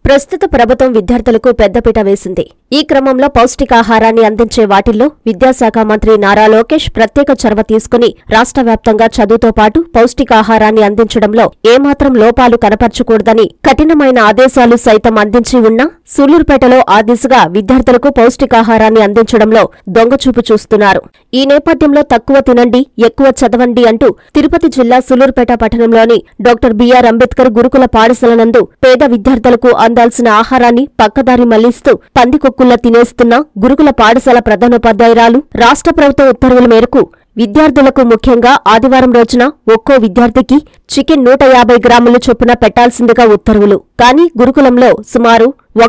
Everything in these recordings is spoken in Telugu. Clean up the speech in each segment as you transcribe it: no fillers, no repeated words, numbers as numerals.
ప్రస్తుత ప్రభుత్వం విద్యార్థులకు పెద్దపీట వేసింది. ఈ క్రమంలో పౌష్టికాహారాన్ని అందించే వాటిల్లో విద్యాశాఖ మంత్రి నారా లోకేష్ ప్రత్యేక చొరవ తీసుకుని రాష్ట్ర వ్యాప్తంగా చదువుతో పాటు పౌష్టికాహారాన్ని అందించడంలో ఏమాత్రం లోపాలు కనపర్చకూడదని కఠినమైన ఆదేశాలు సైతం అందించి ఉన్నా సూళ్లూరుపేటలో ఆ దిశగా విద్యార్థులకు పౌష్టికాహారాన్ని అందించడంలో దొంగచూపు చూస్తున్నారు. ఈ నేపథ్యంలో తక్కువ తినండి, ఎక్కువ చదవండి అంటూ తిరుపతి జిల్లా సూళ్లూరుపేట పట్టణంలోని డాక్టర్ బిఆర్ అంబేద్కర్ గురుకుల పాఠశాల నందు పేద విద్యార్థులకు అందాల్సిన ఆహారాన్ని పక్కదారి మళ్లిస్తూ పందికొక్కుల్లా తినేస్తున్న గురుకుల పాఠశాల ప్రధానోపాధ్యాయురాలు రాష్ట్ర ప్రభుత్వ ఉత్తర్వుల మేరకు విద్యార్థులకు ముఖ్యంగా ఆదివారం రోజున ఒక్కో విద్యార్థికి చికెన్ 150 గ్రాముల చొప్పున పెట్టాల్సిందిగా ఉత్తర్వులు. కానీ గురుకులంలో సుమారు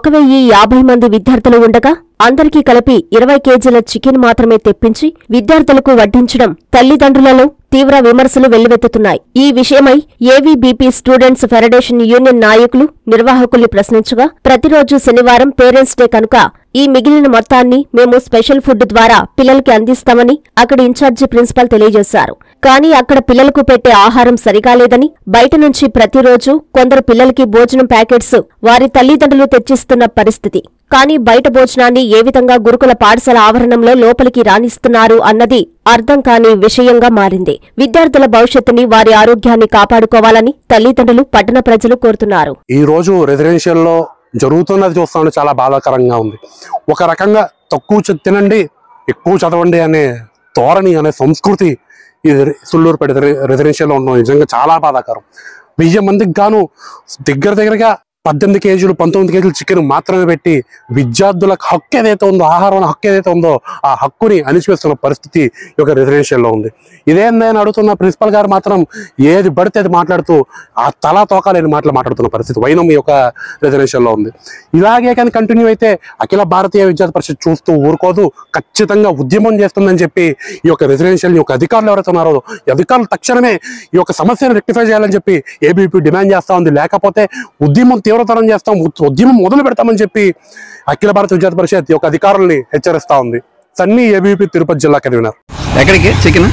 1050 మంది విద్యార్థులు ఉండగా అందరికీ కలిపి 20 కేజీల చికెన్ మాత్రమే తెప్పించి విద్యార్థులకు వడ్డించడం తల్లిదండ్రులలో తీవ్ర విమర్శలు వెల్లువెత్తుతున్నాయి. ఈ విషయమై ఏవీబీపీ స్టూడెంట్స్ ఫెడరేషన్ యూనియన్ నాయకులు నిర్వాహకుల్ని ప్రశ్నించగా ప్రతిరోజు శనివారం పేరెంట్స్ డే కనుక ఈ మిగిలిన మొత్తాన్ని మేము స్పెషల్ ఫుడ్ ద్వారా పిల్లలకి అందిస్తామని అక్కడి ఇన్ఛార్జి ప్రిన్సిపల్ తెలియజేశారు. కానీ అక్కడ పిల్లలకు పెట్టే ఆహారం సరిగా లేదని బయట నుంచి ప్రతిరోజు కొందరు పిల్లలకి భోజనం ప్యాకెట్స్ వారి తల్లిదండ్రులు తెచ్చిస్తున్న పరిస్థితి. కానీ బయట భోజనాన్ని ఏ విధంగా గురుకుల పాఠశాల ఆవరణంలో లోపలికి రాణిస్తున్నారు అన్నది అర్థం కాని విషయంగా మారింది. విద్యార్థుల భవిష్యత్తుని వారి ఆరోగ్యాన్ని కాపాడుకోవాలని తల్లిదండ్రులు పట్టణ ప్రజలు కోరుతున్నారు. ఈ రోజు రెసిడెన్షియల్లో జరుగుతున్నది చూస్తుంటే చాలా బాధాకరంగా ఉంది. ఒక రకంగా తక్కువ తినండి, ఎక్కువ చదవండి అనే ధోరణి అనే సంస్కృతి ఈ సూళ్లూరుపేట రెసిడెన్షియల్లో ఉండడం నిజంగా చాలా బాధాకరం. 1000 మందికి గాను దగ్గరగా 18 కేజీలు 19 కేజీలు చికెన్ మాత్రమే పెట్టి విద్యార్థులకు హక్కు ఏదైతే ఉందో, ఆహారం హక్కు ఏదైతే ఉందో ఆ హక్కుని అణిచివేస్తున్న పరిస్థితి ఈ యొక్క రెసిడెన్షియల్లో ఉంది. ఇదేందని అడుగుతున్న ప్రిన్సిపల్ గారు మాత్రం ఏది పడితే అది మాట్లాడుతూ ఆ తలా తోకాలేని మాటలు మాట్లాడుతున్న పరిస్థితి వైనం ఈ యొక్క రెసిడెన్షియల్లో ఉంది. ఇలాగే కానీ కంటిన్యూ అయితే అఖిల భారతీయ విద్యార్థి పరిషత్ చూస్తూ ఊరుకోదు, ఖచ్చితంగా ఉద్యమం చేస్తుందని చెప్పి ఈ యొక్క రెసిడెన్షియల్ యొక్క అధికారులు ఎవరైతే ఉన్నారో అధికారులు తక్షణమే ఈ యొక్క సమస్యను రెక్టిఫై చేయాలని చెప్పి ఏబీపీ డిమాండ్ చేస్తా ఉంది. లేకపోతే ఉద్యమం తీవ్రతరం చేస్తాం, ఉద్యమం మొదలు పెడతామని చెప్పి అఖిల భారత విద్యార్థి పరిషత్ యొక్క అధికారుల్ని హెచ్చరిస్తా ఉంది. సన్నీ ఏబీపీ తిరుపతి జిల్లా కన్వీనర్. ఎక్కడికి చికెన్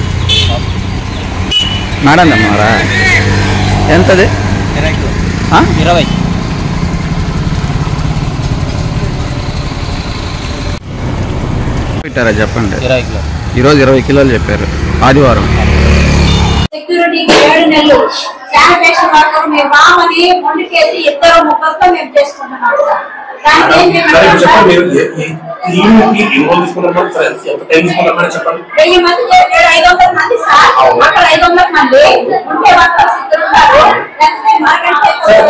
మేడం అన్నారా? ఎంతది? 20 పెట్టారా చెప్పండి. ఈరోజు 20 కిలోలు చెప్పారు. ఆదివారం సెక్యూరిటీకి 7 నెలలు, శానిటేషన్ వర్కర్ మేము రామని మొండికేసి ఇద్దరు ముగ్గురుతో మేము చేసుకుంటున్నాం సార్. దానికి ఏం చేయమంటారు? 1000 మంది 500 మంది సార్, అక్కడ 500 మంది ఉంటే వర్కర్స్ ఇద్దరు ఉన్నారు. లేకపోతే మార్కెట్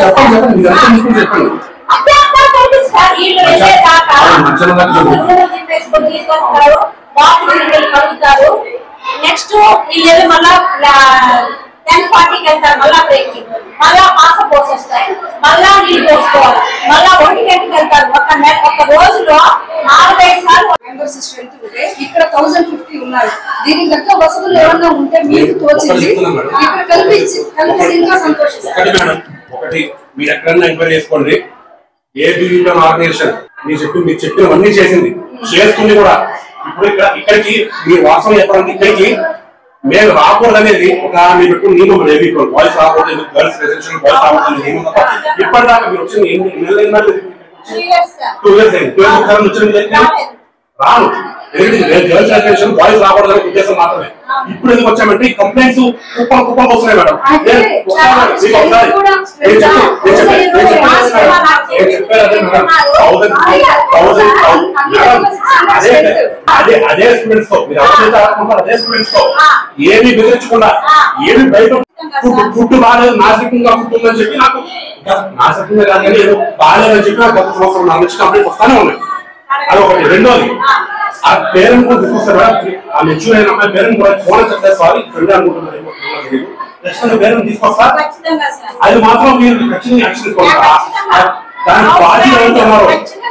సార్ వీళ్ళు వెళ్ళే దాకా తీసుకొస్తారు, బాత్రూమ్ కలుగుతారు. నెక్స్ట్ వీళ్ళు మళ్ళా 10:40కి వెళ్తారు, మళ్ళా బ్రేకింగ్, మళ్ళా మాస పోసేస్తాయి, మళ్ళా నీళ్ళు పోసుకోవాలి, మళ్ళా 1 గంటకి వెళ్తారు. ఒక రోజులో 4-5 సార్లు మెంబర్స్ స్ట్రెంత్ ఉంటే ఇక్కడ 1050 ఉన్నారు. దీనికి తగ్గ వసతులు ఏమన్నా ఉంటే మీకు తోచింది ఇక్కడ కల్పించి ఇంకా సంతోషిస్తారు. ఒకటి మీరు ఎక్కడన్నా ఎంక్వైరీ చేసుకోండి. ఆర్గనైజేషన్ మీరు చెప్పినవన్నీ చేస్తుంది కూడా. ఇప్పుడు ఇక్కడికి మీ వాస్తవం చెప్పడానికి ఇక్కడికి మేము రాకూడదు అనేది ఒక మీరు పెట్టుకుని నియమం లేదు. బాయ్స్ రాకూడదు, గర్ల్స్ రెసిడెన్షియల్ బాయ్స్ రాకూడదు నియమం తప్ప ఇప్పటిదాకా మీరు వచ్చిన 2 years వచ్చిన రాను. గర్ల్స్ రెసిడెన్షియల్ బాయ్స్ రాకూడదు అనే ఉద్దేశం మాత్రమే. ఇప్పుడు ఎందుకు వచ్చామంటే ఈ కంప్లైంట్స్ కుప్పలు వస్తున్నాయి మేడం. అదే స్టూడెంట్స్ తో మీరు అదే స్టూడెంట్స్ తో ఏమి బెదిరించకుండా ఏమి బయట ఫుడ్ బాగాలేదు, నాశకంగా ఫుడ్ ఉందని చెప్పి నాకు నాశకంగా కాదు కానీ ఏదో బాగాలేదని చెప్పి నాకు 10 సంవత్సరం నా నుంచి కంప్లైంట్ వస్తానే ఉన్నాయి. అది ఒకటి. రెండోది ఆ పేరెంట్ కూడా తీసుకొస్తారు. ఆ మెచ్యూర్ అయిన అమ్మాయి పేరెంట్ కూడా ఫోన్ చెప్తారు, సారీ ఫ్రెండ్ అనుకుంటున్నారు, పేరెంట్ తీసుకొస్తారు. అది మాత్రం మీరు ఖచ్చితంగా యాక్షన్ తీసుకోవాలి. దానికి బాధ్యులు ఎవరైతే ఉన్నారో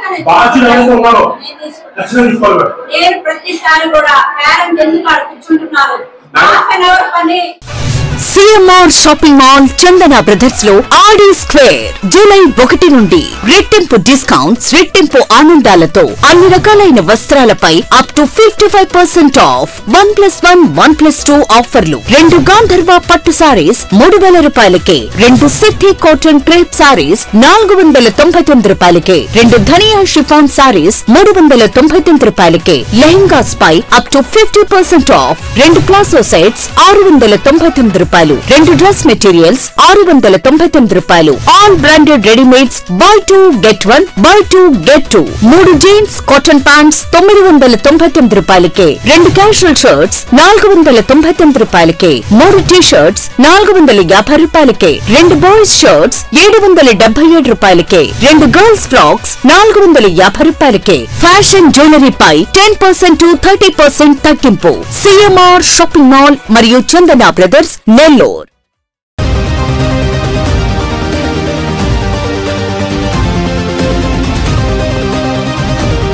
ఖచ్చితంగా తీసుకోవాలి. ప్రతిసారి కూడా పేరెంట్ ఎందుకు కూర్చుంటున్నారు? 1/2 అవర్ పని CMR shopping mall Chandana brothers లో ఆడి స్క్వేర్ జూలై 1 నుండి రెట్టింపు డిస్కౌంట్స్, రెట్టింపు ఆనందాలతో అన్ని రకాలైన వస్త్రాలపై అప్ టు 55% ఆఫ్ 1+1 1+2 ఆఫర్లు. 2 గాంధర్వ పట్టు సారీస్ 3000 రూపాయలకే, 2 సిద్ధి కాటన్ క్రేప్ సారీస్ 499 రూపాయలకే, 2 ధనియా షిఫాన్ సారీస్ 399 రూపాయలకే, లెహంగాస్ పై up to 50% off, 2 palazzo sets 699 రూపాయలు, 2 డ్రెస్ మెటీరియల్స్ 699 రూపాయలు, all branded readymades buy 2 get 1 buy 2 get 2, 3 jeans cotton pants 999 రూపాయలకే, 2 క్యాజువల్ షర్ట్స్ 499 రూపాయలకే, 3 టీ షర్ట్స్ 450 రూపాయలకే, 2 బాయ్స్ షర్ట్స్ 777 రూపాయలకే, 2 గర్ల్స్ ఫ్రాక్స్ 450 రూపాయలకే. ఫ్యాషన్ జ్యువెలరీ పై 10% to 30% తగ్గింపు. సిఎంఆర్ షాపింగ్ మాల్ మరియు చందన బ్రదర్స్ నెల్లూరు.